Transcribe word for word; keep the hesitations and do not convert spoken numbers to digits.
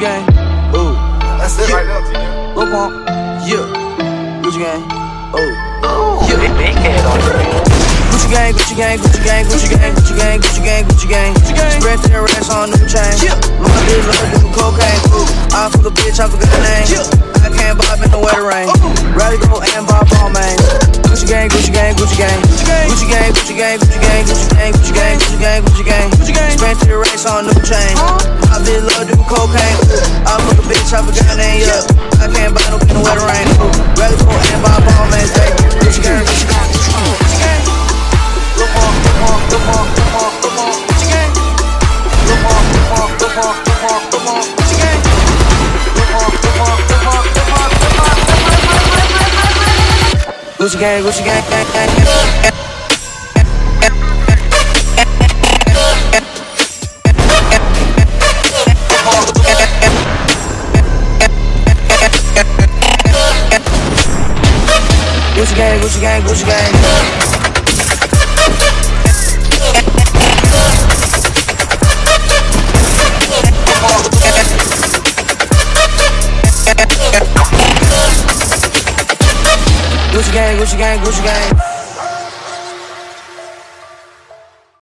gang, ooh. That's it yeah. right there, T. Lil Pump, yeah. Gucci gang, oh. Yeah. Big head on it. Gucci gang, Gucci gang, Gucci gang, Gucci gang, Gucci gang, Gucci gang, Gucci gang. Spread their racks on new chain. My bitch love to do cocaine. I fuck a bitch, I forgot the name. I can't bob in the weather rain. Rather go and bob all man. Gucci gang, Gucci gang, Gucci gang. Gucci gang, Gucci gang, Gucci gang, Gucci gang, Gucci gang, Gucci gang, Gucci gang. Spread their racks on new chain. My bitch love to do cocaine. I fuck a bitch, I forgot the name. I can't buy no in the weather rain. Rather go and bob all man. Gucci gang, Gucci gang, Gucci gang. Look on, look on, look on, look on, look on, Gucci gang. Look on, look on, look on, look on, look on, Gucci gang. Look on, look on, look on, look on, look on, Gucci gang, Gucci gang, gang, gang, gang. Gucci gang, Gucci gang, Gucci gang. Gucci gang, Gucci gang, Gucci gang.